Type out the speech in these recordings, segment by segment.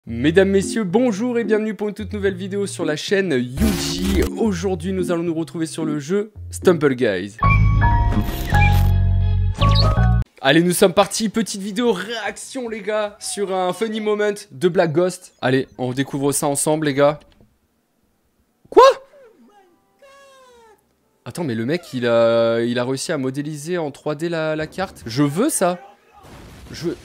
Mesdames, messieurs, bonjour et bienvenue pour une toute nouvelle vidéo sur la chaîne Yuji. Aujourd'hui, nous allons nous retrouver sur le jeu Stumble Guys. Allez, nous sommes partis. Petite vidéo réaction, les gars, sur un funny moment de Black Ghost. Allez, on découvre ça ensemble, les gars. Quoi? Attends, mais le mec, il a réussi à modéliser en 3D la carte. Je veux ça. Je veux...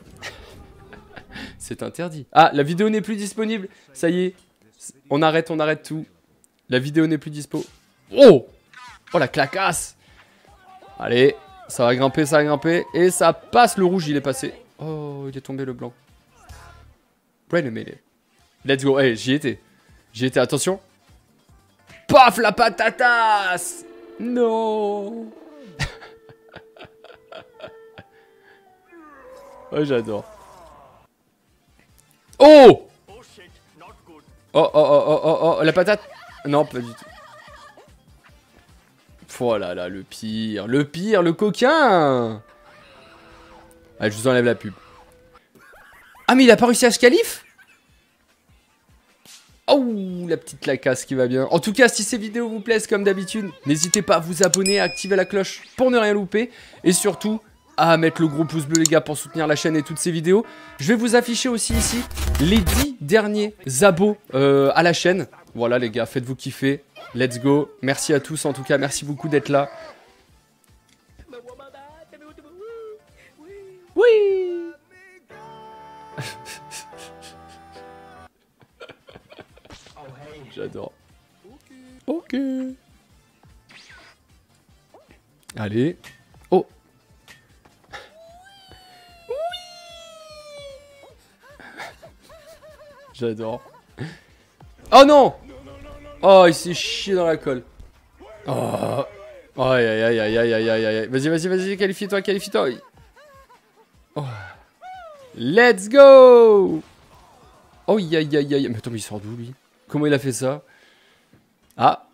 C'est interdit. Ah, la vidéo n'est plus disponible. Ça y est. On arrête tout. La vidéo n'est plus dispo. Oh! Oh, la clacasse! Allez, ça va grimper. Et ça passe, le rouge, il est passé. Oh, il est tombé le blanc. Wait a minute. Let's go. Hey, j'y étais. Attention. Paf, la patatas! Non! Oh, j'adore. Oh! Oh, la patate. Non, pas du tout. Oh là là, le pire, le coquin. Allez, je vous enlève la pub. Ah, mais il a pas réussi à se qualif? Oh, la petite lacasse qui va bien. En tout cas, si ces vidéos vous plaisent comme d'habitude, n'hésitez pas à vous abonner, à activer la cloche pour ne rien louper. Et surtout, à mettre le gros pouce bleu, les gars, pour soutenir la chaîne et toutes ces vidéos. Je vais vous afficher aussi ici les 10 derniers abos à la chaîne. Voilà, les gars, faites-vous kiffer. Let's go. Merci à tous, en tout cas, merci beaucoup d'être là. Oui. J'adore. Ok. Allez. Oh. J'adore. Oh non! Oh, il s'est chié dans la colle. Oh. Aïe. Vas-y, qualifie-toi. Oh. Let's go! Oh, aïe. Mais attends, mais il sort d'où, lui? Comment il a fait ça? Ah.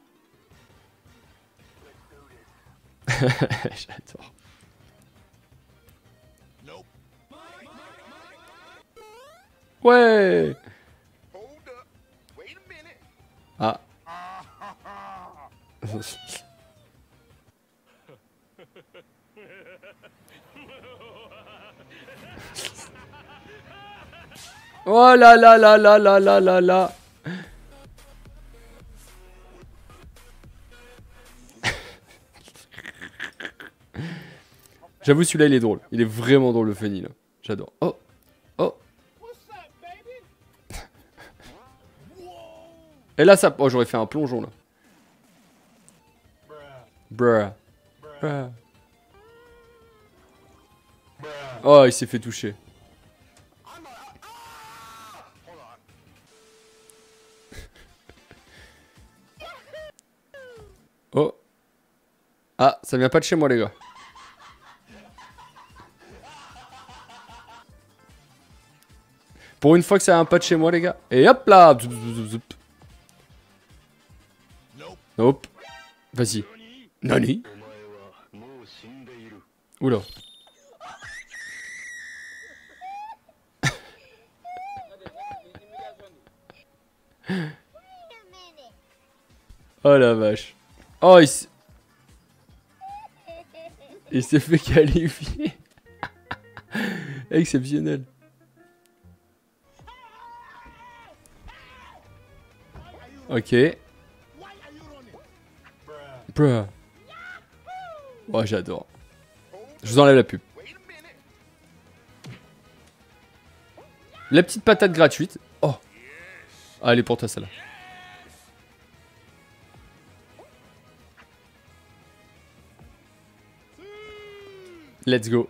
J'adore. Ouais. Ah. Oh là là. J'avoue, celui-là, il est drôle. Il est vraiment drôle, le funny, là. J'adore. Oh. Et là, ça... Oh, j'aurais fait un plongeon, là. Bruh. Oh, il s'est fait toucher. Oh. Ah, ça vient pas de chez moi, les gars. Pour une fois que ça vient pas de chez moi, les gars. Et hop là. Nope. Vas-y. Nani? Oula. Oh la vache. Oh, il s'est fait qualifier. Exceptionnel. Ok. Bruh. Oh, j'adore. Je vous enlève la pub. La petite patate gratuite. Oh. Allez, pour toi, celle-là. Let's go.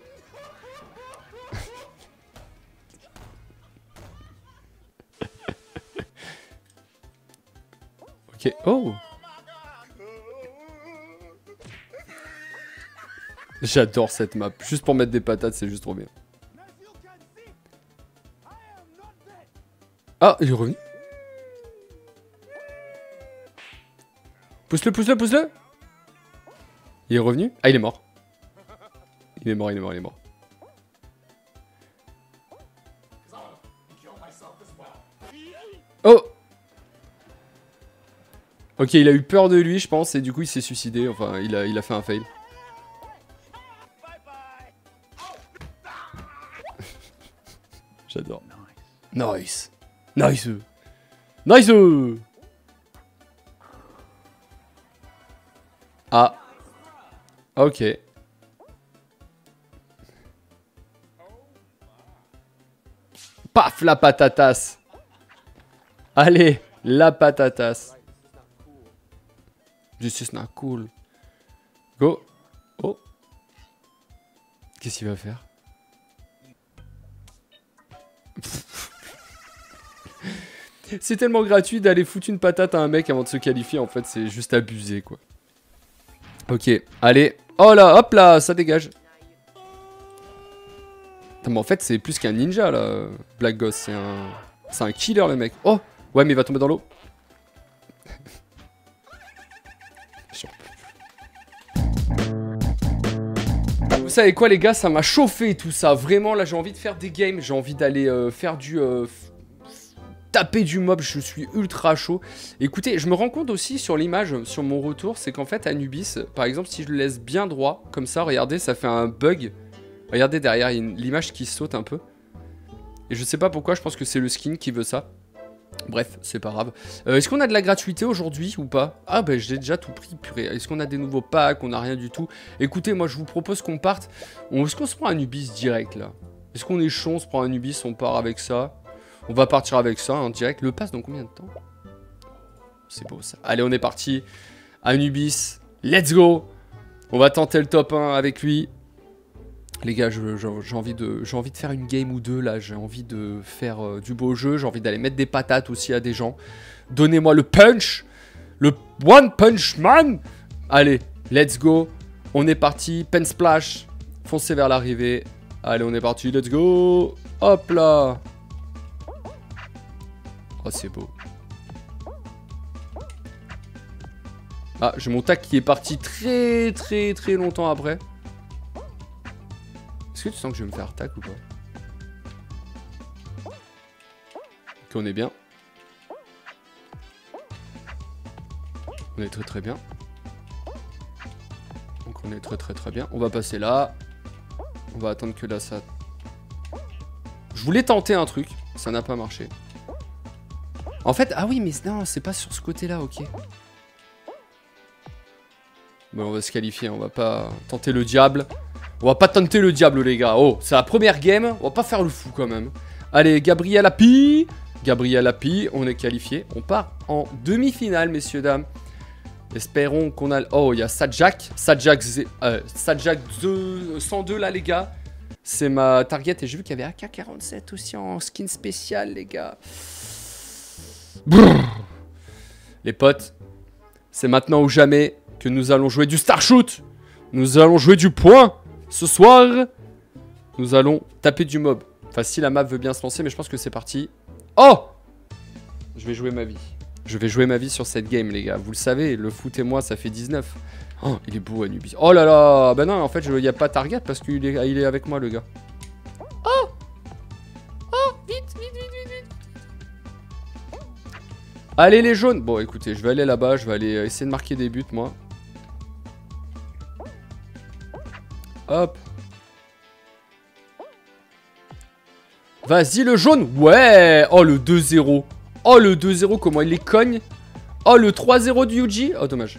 Ok. Oh. J'adore cette map. Juste pour mettre des patates, c'est juste trop bien. Ah, il est revenu. Pousse-le. Il est revenu. Ah, il est mort. Il est mort. Oh! Ok, il a eu peur de lui, je pense, et du coup, il s'est suicidé. Enfin, il a fait un fail. J'adore. Nice. Nice. Nice. Ah. Ok. Paf, la patatasse. Allez, la patatasse. This is not cool. Go. Oh. Qu'est-ce qu'il va faire? C'est tellement gratuit d'aller foutre une patate à un mec avant de se qualifier. En fait, c'est juste abusé, quoi. Ok, allez. Oh là, hop là, ça dégage. Putain, mais en fait, c'est plus qu'un ninja, là. Black Ghost, c'est un killer, le mec. Oh, ouais, mais il va tomber dans l'eau. Vous savez quoi, les gars, ça m'a chauffé tout ça. Vraiment, là, j'ai envie de faire des games. J'ai envie d'aller faire du... taper du mob, je suis ultra chaud. Écoutez, je me rends compte aussi sur l'image, sur mon retour, c'est qu'en fait, Anubis, par exemple, si je le laisse bien droit, comme ça, regardez, ça fait un bug. Regardez derrière, il y a l'image qui saute un peu. Et je sais pas pourquoi, je pense que c'est le skin qui veut ça. Bref, c'est pas grave. Est-ce qu'on a de la gratuité aujourd'hui ou pas? Ah bah j'ai déjà tout pris, purée. Est-ce qu'on a des nouveaux packs? On a rien du tout. Écoutez, moi je vous propose qu'on parte. Est-ce qu'on se prend un Anubis direct là? Est-ce qu'on est chaud, on se prend un Anubis, on part avec ça? On va partir avec ça, hein, direct. Le passe dans combien de temps? C'est beau ça. Allez, on est parti. Anubis, let's go. On va tenter le top 1 avec lui. Les gars, j'ai envie de faire une game ou deux là. J'ai envie de faire du beau jeu. J'ai envie d'aller mettre des patates aussi à des gens. Donnez-moi le punch. Le One Punch Man. Allez, let's go. On est parti. Pen splash. Foncez vers l'arrivée. Allez, on est parti. Let's go. Hop là. Oh, c'est beau. Ah, j'ai mon tac qui est parti très longtemps après. Est-ce que tu sens que je vais me faire tac ou pas? Ok, on est bien. On est très bien. Donc on est très bien. On va passer là. On va attendre que là ça... Je voulais tenter un truc. Ça n'a pas marché. En fait, ah oui, mais non, c'est pas sur ce côté-là, ok. Bon, on va se qualifier, on va pas tenter le diable. On va pas tenter le diable, les gars. Oh, c'est la première game, on va pas faire le fou quand même. Allez, Gabriel Happy. Gabriel Happy, on est qualifié. On part en demi-finale, messieurs, dames. Espérons qu'on a... Oh, il y a Sajak. Sajak 102, là, les gars. C'est ma target. Et j'ai vu qu'il y avait AK-47 aussi en skin spécial, les gars. Brrr. Les potes, c'est maintenant ou jamais que nous allons jouer du Star Shoot. Nous allons jouer du point. Ce soir, nous allons taper du mob. Enfin, si la map veut bien se lancer, mais je pense que c'est parti. Oh! Je vais jouer ma vie. Je vais jouer ma vie sur cette game, les gars. Vous le savez, le foot et moi, ça fait 19. Oh, il est beau, Anubis. Oh là là! Bah non, en fait, il n'y a pas target parce qu'il est avec moi, le gars. Oh! Oh! Vite! Allez, les jaunes! Bon, écoutez, je vais aller là-bas. Je vais aller essayer de marquer des buts, moi. Hop. Vas-y, le jaune. Ouais. Oh, le 2-0. Oh, le 2-0, comment il les cogne. Oh, le 3-0 du Yuji. Oh, dommage.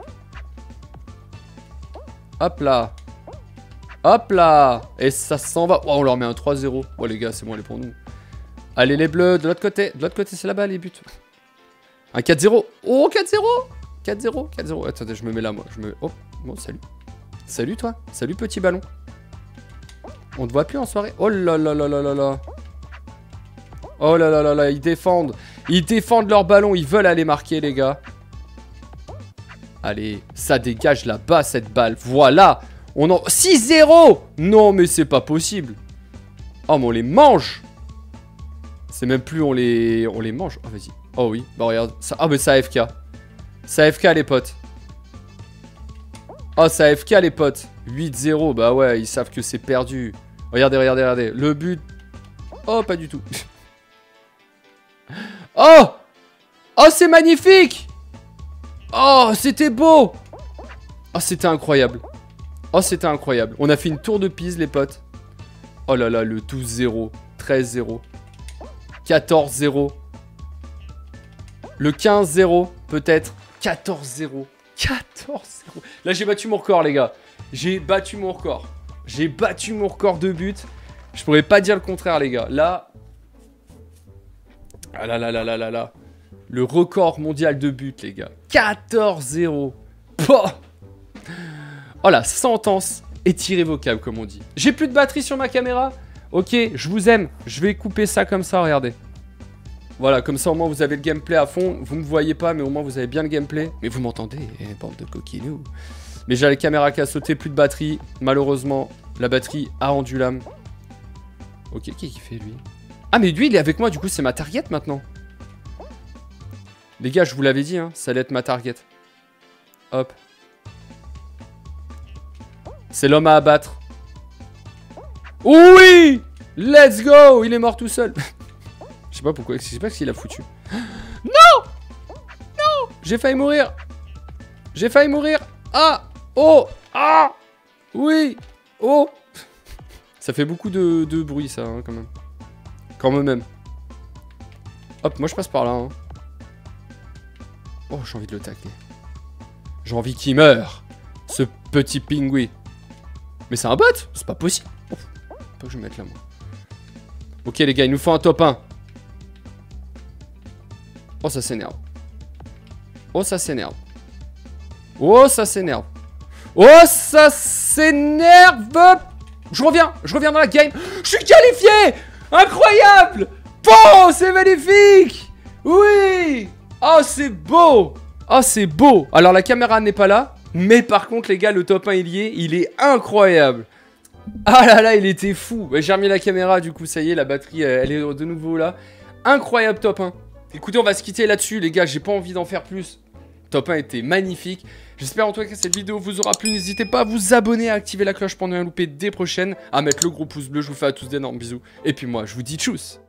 Hop là. Hop là. Et ça s'en va. Oh, on leur met un 3-0. Oh, les gars, c'est bon, elle est pour nous. Allez, les bleus, de l'autre côté. De l'autre côté, c'est là-bas, les buts. Un 4-0. Oh, 4-0. 4-0. Attendez, je me mets là, moi. Oh, bon, salut. Salut toi, salut petit ballon. On te voit plus en soirée. Oh là là là là là là. Oh là là là là, ils défendent. Ils défendent leur ballon, ils veulent aller marquer les gars. Allez, ça dégage là-bas cette balle. Voilà. On en... 6-0. Non mais c'est pas possible. Oh mais on les mange. C'est même plus on les mange. Oh vas-y. Oh oui, bah regarde. Ça... Ah mais ça AFK. Ça AFK les potes. Oh, ça AFK les potes. 8-0, bah ouais, ils savent que c'est perdu. Regardez. Le but. Oh, pas du tout. Oh! Oh, c'est magnifique! Oh, c'était beau! Oh, c'était incroyable. Oh, c'était incroyable. On a fait une tour de Pise, les potes. Oh là là, le 12-0, 13-0, 14-0. Le 15-0, peut-être. 14-0. 14-0. Là, j'ai battu mon record, les gars. J'ai battu mon record. J'ai battu mon record de buts. Je pourrais pas dire le contraire, les gars. Là... Ah là là là là là là. Le record mondial de buts, les gars. 14-0. Oh, la sentence est irrévocable, comme on dit. J'ai plus de batterie sur ma caméra. Ok, je vous aime. Je vais couper ça comme ça, regardez. Voilà, comme ça, au moins, vous avez le gameplay à fond. Vous me voyez pas, mais au moins, vous avez bien le gameplay. Mais vous m'entendez, bande de coquinous. Mais j'ai la caméra qui a sauté, plus de batterie. Malheureusement, la batterie a rendu l'âme. Ok, qui fait, lui? Ah, mais lui, il est avec moi, du coup, c'est ma target, maintenant. Les gars, je vous l'avais dit, hein, ça allait être ma target. Hop. C'est l'homme à abattre. Oui! Let's go! Il est mort tout seul. Je sais pas pourquoi, je sais pas ce qu'il a foutu. Non! Non! J'ai failli mourir. J'ai failli mourir. Ah! Oh! Ah! Oui! Oh! Ça fait beaucoup de bruit, ça, hein, quand même. Quand même. Hop, moi je passe par là. Hein. Oh, j'ai envie de le tacler. J'ai envie qu'il meure. Ce petit pingouin. Mais c'est un bot? C'est pas possible. Oh, faut que je me mette là, moi. Ok, les gars, il nous faut un top 1. Oh, ça s'énerve. Oh, ça s'énerve. Oh, ça s'énerve. Oh, ça s'énerve. Je reviens dans la game. Je suis qualifié. Incroyable. Oh, c'est magnifique. Oui. Oh, c'est beau. Oh, c'est beau. Alors, la caméra n'est pas là. Mais par contre, les gars, le top 1, il est incroyable. Ah là là, il était fou. J'ai remis la caméra, du coup, ça y est, la batterie, elle est de nouveau là. Incroyable top 1. Écoutez, on va se quitter là-dessus, les gars. J'ai pas envie d'en faire plus. Top 1 était magnifique. J'espère en tout cas que cette vidéo vous aura plu. N'hésitez pas à vous abonner, à activer la cloche pour ne rien louper des prochaines. À mettre le gros pouce bleu. Je vous fais à tous d'énormes bisous. Et puis moi, je vous dis tchuss.